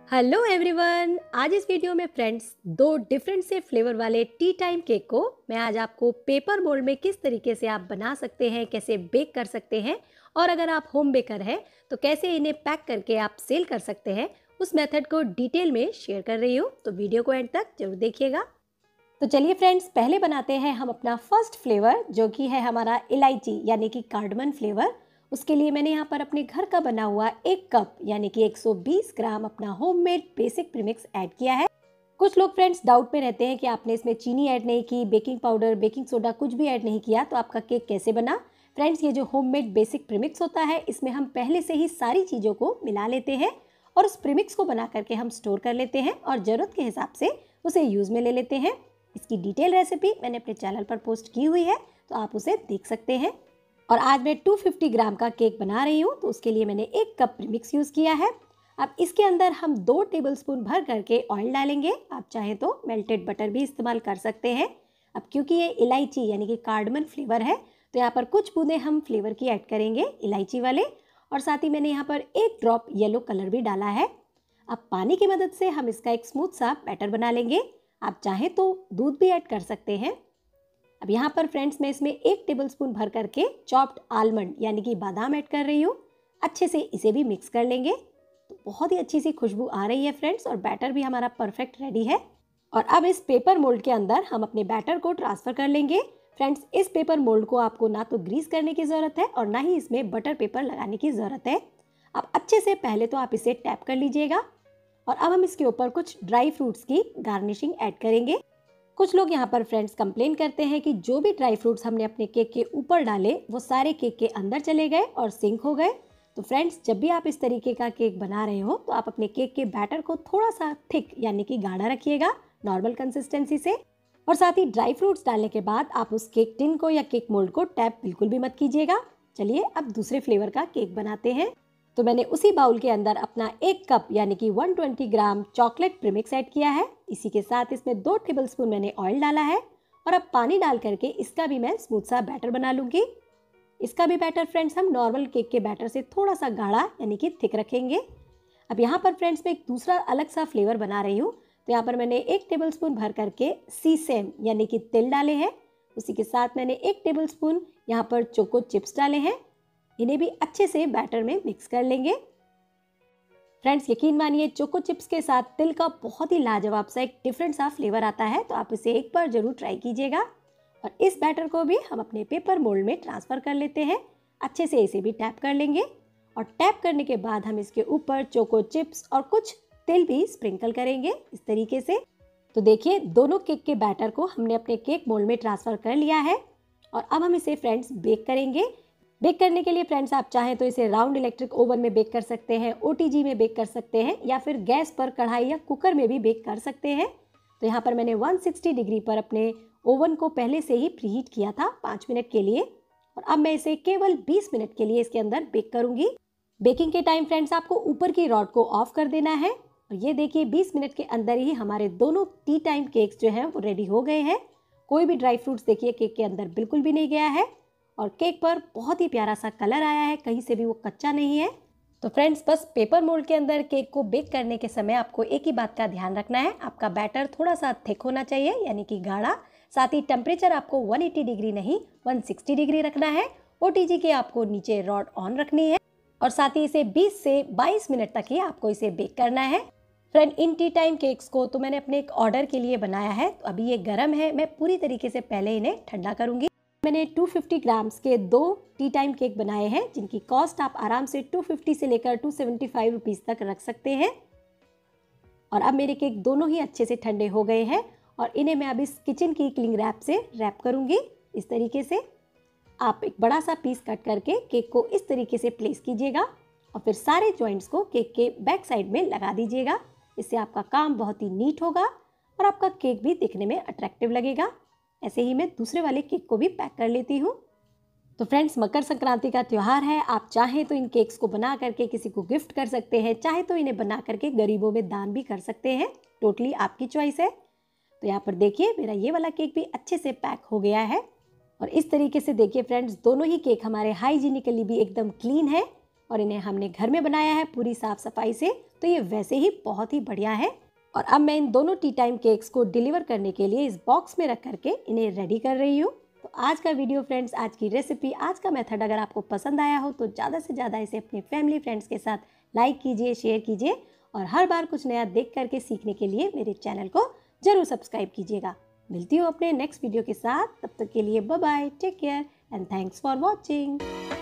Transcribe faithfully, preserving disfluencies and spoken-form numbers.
Hello everyone. आज इस video में फ्रेंड्स दो डिफरेंट से फ्लेवर वाले टी टाइम केक को मैं आज आपको पेपर मोल्ड में किस तरीके से आप बना सकते हैं, कैसे बेक कर सकते हैं और अगर आप होम बेकर हैं तो कैसे इन्हें पैक करके आप सेल कर सकते हैं, उस मेथड को डिटेल में शेयर कर रही हूँ। तो वीडियो को एंड तक जरूर देखिएगा। तो चलिए फ्रेंड्स, पहले बनाते हैं हम अपना फर्स्ट फ्लेवर जो कि है हमारा इलायची यानी कि कार्डमन फ्लेवर। उसके लिए मैंने यहाँ पर अपने घर का बना हुआ एक कप यानी कि एक सौ बीस ग्राम अपना होममेड बेसिक प्रीमिक्स ऐड किया है। कुछ लोग फ्रेंड्स डाउट में रहते हैं कि आपने इसमें चीनी ऐड नहीं की, बेकिंग पाउडर, बेकिंग सोडा कुछ भी ऐड नहीं किया तो आपका केक कैसे बना। फ्रेंड्स, ये जो होममेड बेसिक प्रीमिक्स होता है इसमें हम पहले से ही सारी चीज़ों को मिला लेते हैं और उस प्रीमिक्स को बना करके हम स्टोर कर लेते हैं और ज़रूरत के हिसाब से उसे यूज़ में ले लेते हैं। इसकी डिटेल रेसिपी मैंने अपने चैनल पर पोस्ट की हुई है तो आप उसे देख सकते हैं। और आज मैं दो सौ पचास ग्राम का केक बना रही हूँ तो उसके लिए मैंने एक कप प्रीमिक्स यूज़ किया है। अब इसके अंदर हम दो टेबलस्पून भर करके ऑयल डालेंगे। आप चाहें तो मेल्टेड बटर भी इस्तेमाल कर सकते हैं। अब क्योंकि ये इलायची यानी कि कार्डमन फ्लेवर है तो यहाँ पर कुछ बूंदें हम फ्लेवर की ऐड करेंगे इलायची वाले, और साथ ही मैंने यहाँ पर एक ड्रॉप येलो कलर भी डाला है। अब पानी की मदद से हम इसका एक स्मूथ सा बैटर बना लेंगे। आप चाहें तो दूध भी ऐड कर सकते हैं। अब यहाँ पर फ्रेंड्स मैं इसमें एक टेबलस्पून भर करके चॉप्ड आलमंड यानी कि बादाम ऐड कर रही हूँ। अच्छे से इसे भी मिक्स कर लेंगे तो बहुत ही अच्छी सी खुशबू आ रही है फ्रेंड्स, और बैटर भी हमारा परफेक्ट रेडी है। और अब इस पेपर मोल्ड के अंदर हम अपने बैटर को ट्रांसफ़र कर लेंगे। फ्रेंड्स, इस पेपर मोल्ड को आपको ना तो ग्रीस करने की ज़रूरत है और ना ही इसमें बटर पेपर लगाने की ज़रूरत है। अब अच्छे से पहले तो आप इसे टैप कर लीजिएगा और अब हम इसके ऊपर कुछ ड्राई फ्रूट्स की गार्निशिंग ऐड करेंगे। कुछ लोग यहाँ पर फ्रेंड्स कंप्लेन करते हैं कि जो भी ड्राई फ्रूट्स हमने अपने केक के ऊपर डाले वो सारे केक के अंदर चले गए और सिंक हो गए। तो फ्रेंड्स, जब भी आप इस तरीके का केक बना रहे हो तो आप अपने केक के बैटर को थोड़ा सा थिक यानी कि गाढ़ा रखिएगा नॉर्मल कंसिस्टेंसी से। और साथ ही ड्राई फ्रूट्स डालने के बाद आप उस केक टिन को या केक मोल्ड को टैप बिल्कुल भी मत कीजिएगा। चलिए अब दूसरे फ्लेवर का केक बनाते हैं। तो मैंने उसी बाउल के अंदर अपना एक कप यानी कि एक सौ बीस ग्राम चॉकलेट प्रीमिक्स ऐड किया है। इसी के साथ इसमें दो टेबलस्पून मैंने ऑयल डाला है और अब पानी डाल करके इसका भी मैं स्मूथ सा बैटर बना लूँगी। इसका भी बैटर फ्रेंड्स हम नॉर्मल केक के बैटर से थोड़ा सा गाढ़ा यानी कि थिक रखेंगे। अब यहाँ पर फ्रेंड्स मैं एक दूसरा अलग सा फ्लेवर बना रही हूँ तो यहाँ पर मैंने एक टेबलस्पून भर करके सीसेम यानी कि तिल डाले हैं। उसी के साथ मैंने एक टेबलस्पून यहाँ पर चोको चिप्स डाले हैं। इन्हें भी अच्छे से बैटर में मिक्स कर लेंगे। फ्रेंड्स, यकीन मानिए चोको चिप्स के साथ तिल का बहुत ही लाजवाब सा एक डिफरेंट सा फ्लेवर आता है, तो आप इसे एक बार जरूर ट्राई कीजिएगा। और इस बैटर को भी हम अपने पेपर मोल्ड में ट्रांसफ़र कर लेते हैं। अच्छे से इसे भी टैप कर लेंगे और टैप करने के बाद हम इसके ऊपर चोको चिप्स और कुछ तिल भी स्प्रिंकल करेंगे इस तरीके से। तो देखिए, दोनों केक के बैटर को हमने अपने केक मोल्ड में ट्रांसफ़र कर लिया है और अब हम इसे फ्रेंड्स बेक करेंगे। बेक करने के लिए फ्रेंड्स आप चाहें तो इसे राउंड इलेक्ट्रिक ओवन में बेक कर सकते हैं, ओटीजी में बेक कर सकते हैं या फिर गैस पर कढ़ाई या कुकर में भी बेक कर सकते हैं। तो यहाँ पर मैंने एक सौ साठ डिग्री पर अपने ओवन को पहले से ही प्रीहीट किया था पाँच मिनट के लिए, और अब मैं इसे केवल बीस मिनट के लिए इसके अंदर बेक करूँगी। बेकिंग के टाइम फ्रेंड्स आपको ऊपर की रॉड को ऑफ कर देना है। और ये देखिए, बीस मिनट के अंदर ही हमारे दोनों टी टाइम केक्स जो हैं वो रेडी हो गए हैं। कोई भी ड्राई फ्रूट्स देखिए केक के अंदर बिल्कुल भी नहीं गया है और केक पर बहुत ही प्यारा सा कलर आया है, कहीं से भी वो कच्चा नहीं है। तो फ्रेंड्स, बस पेपर मोल्ड के अंदर केक को बेक करने के समय आपको एक ही बात का ध्यान रखना है, आपका बैटर थोड़ा सा थिक होना चाहिए यानी कि गाढ़ा। साथ ही टेम्परेचर आपको एक सौ अस्सी डिग्री नहीं एक सौ साठ डिग्री रखना है। ओटीजी के आपको नीचे रॉड ऑन रखनी है और साथ ही इसे बीस से बाईस मिनट तक ही आपको इसे बेक करना है। फ्रेंड, इन टी टाइम केक्स को तो मैंने अपने एक ऑर्डर के लिए बनाया है, तो अभी ये गर्म है। मैं पूरी तरीके से पहले इन्हें ठंडा करूँगी। मैंने दो सौ पचास ग्राम्स के दो टी टाइम केक बनाए हैं जिनकी कॉस्ट आप आराम से दो सौ पचास से लेकर दो सौ पचहत्तर रुपीस तक रख सकते हैं। और अब मेरे केक दोनों ही अच्छे से ठंडे हो गए हैं और इन्हें मैं अब इस किचन की क्लिंग रैप से रैप करूंगी। इस तरीके से आप एक बड़ा सा पीस कट करके केक को इस तरीके से प्लेस कीजिएगा और फिर सारे जॉइंट्स को केक के बैक साइड में लगा दीजिएगा। इससे आपका काम बहुत ही नीट होगा और आपका केक भी दिखने में अट्रैक्टिव लगेगा। ऐसे ही मैं दूसरे वाले केक को भी पैक कर लेती हूँ। तो फ्रेंड्स, मकर संक्रांति का त्यौहार है। आप चाहें तो इन केक्स को बना करके किसी को गिफ्ट कर सकते हैं, चाहे तो इन्हें बना करके गरीबों में दान भी कर सकते हैं। टोटली आपकी चॉइस है। तो यहाँ पर देखिए, मेरा ये वाला केक भी अच्छे से पैक हो गया है और इस तरीके से देखिए फ्रेंड्स, दोनों ही केक हमारे हाइजीनिकली भी एकदम क्लीन है। और इन्हें हमने घर में बनाया है पूरी साफ सफाई से, तो ये वैसे ही बहुत ही बढ़िया है। और अब मैं इन दोनों टी टाइम केक्स को डिलीवर करने के लिए इस बॉक्स में रख करके इन्हें रेडी कर रही हूँ। तो आज का वीडियो फ्रेंड्स, आज की रेसिपी, आज का मेथड अगर आपको पसंद आया हो तो ज़्यादा से ज़्यादा इसे अपनी फैमिली फ्रेंड्स के साथ लाइक कीजिए, शेयर कीजिए और हर बार कुछ नया देख करके सीखने के लिए मेरे चैनल को जरूर सब्सक्राइब कीजिएगा। मिलती हूँ अपने नेक्स्ट वीडियो के साथ, तब तक के लिए bye bye, take care and thanks for watching.